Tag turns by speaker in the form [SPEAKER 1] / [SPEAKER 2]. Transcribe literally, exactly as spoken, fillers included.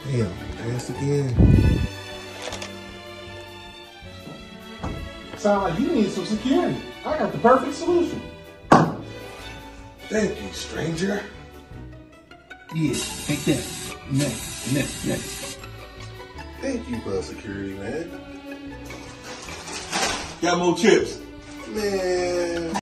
[SPEAKER 1] Damn, asked again.
[SPEAKER 2] Sound like you need some security. I got the perfect solution.
[SPEAKER 1] Thank you, stranger.
[SPEAKER 2] Yeah, take that. Next, next, next.
[SPEAKER 1] Thank you, bud security, man.
[SPEAKER 3] Got more chips.
[SPEAKER 1] Man.